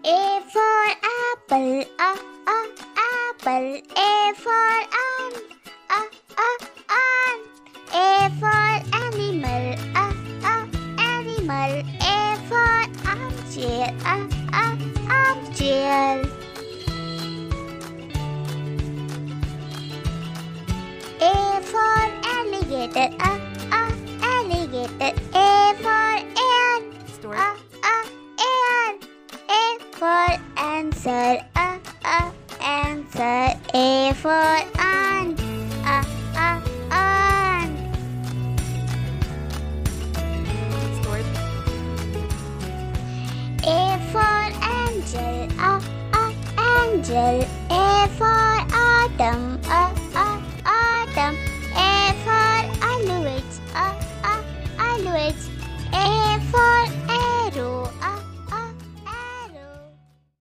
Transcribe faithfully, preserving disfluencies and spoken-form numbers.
A for apple, a, a, apple. A for ant, a, a, ant. A for animal, a, a, animal. A for armchair, a, a, armchair. A for alligator, a, a, alligator. A for ant, Story. a, a, ant. A for answer, a, a, answer. A for ant, a, a, ant. Story. A for angel, a, a, angel. A for autumn, a,